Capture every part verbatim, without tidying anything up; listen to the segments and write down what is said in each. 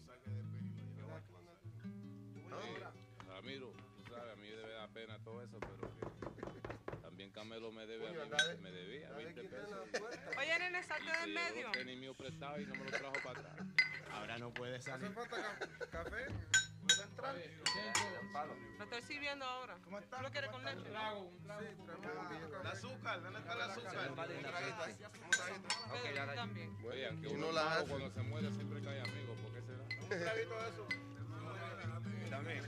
Ramiro, tú sabes, a mí me debe dar pena todo eso, pero que también Camelo me debe a mí, me debía veinte pesos. Oye, nene, salte del medio. Los tenis míos prestados y no me los trajo para atrás. Ahora no puede salir. ¿Hace falta café? ¿Puedo entrar? Lo estoy sirviendo ahora. ¿Cómo está? ¿Tú lo quieres con leche? Sí, traemos el azúcar. ¿Dónde está el azúcar? Un traguito ahí. Un traguito. Pedro, tú también. Oigan, que Uno uno las malo hace. cuando se muere siempre cae amigo, ¿por qué será? Un traguito de eso. También.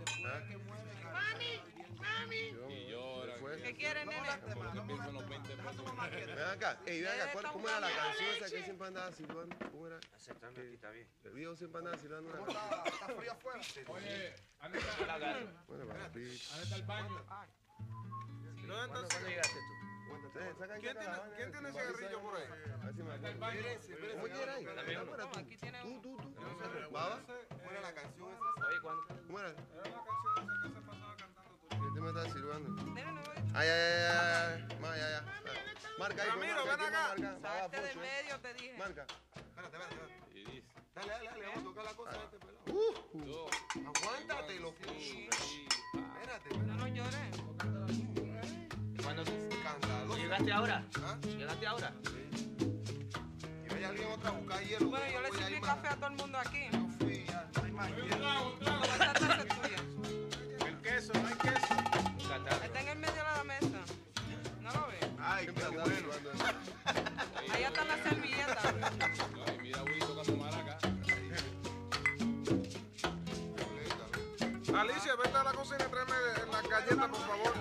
Y lloran. ¿Qué quieres, nene? Porque pienso en los veinte pesos. Ven acá, ey, ven acá, ¿cuál- ¿cómo era la canción esa que siempre andaba silbando? ¿Cómo era? Aceptando aquí, está bien. El viejo siempre andaba silbando una ¿Cómo canción. está? ¿Está frío afuera? Oye, ¿dónde está, Bueno, papi. ¿dónde está el baño? ¿Dónde está el ¿Cuándo llegaste tú? Eh, saca ahí, ¿Quién saca tiene- la vaina, quién tiene si me avisa, cigarrillo por ahí? A ver si me acuerdo. baño? ¿Cómo quiera ahí? Ahora No, tú. aquí tiene Tú, uno. tú, tú. ¿Baba? ¿Cómo era la canción esa? Oye, ¿cuándo? ¿Cómo era? Era la canción esa que se pasaba cantando tú. ¿Quién te me está silbando? Nene, no voy. Ay, ay, ay, ay, ay. Ma, ya, ya. Marca ahí, pues, Ramiro, marca, ven ¿quién acá. marca? Baba, Salte del Fucho, eh. medio, te dije. Marca. Espérate, espérate, espérate. Y dice, Dale, dale, dale. Vamos a tocar la cosa de este pelado. Uh, yo, Aguántate, loco. sí, Espérate, No, no llores. ¿Cuándo tú? escandaloso. ¿Llegaste ahora? ¿Ah? ¿Llegaste ahora? Y vaya alguien otra a buscar hielo. Bueno, yo le voy a sirví ir más. café a todo el mundo aquí. Yo fui, ya no hay más Un hielo. trago, un trago. Toda esta taza es tuya. El queso, no hay queso. Nunca tarde. Está en el medio de la mesa. ¿No lo ves? Ay, siempre qué andaba bueno. silbando eso. Ahí están las servilletas. no, y mira a Willy tocando maraca. Alicia, vete a la cocina y tráeme las galletas, por favor.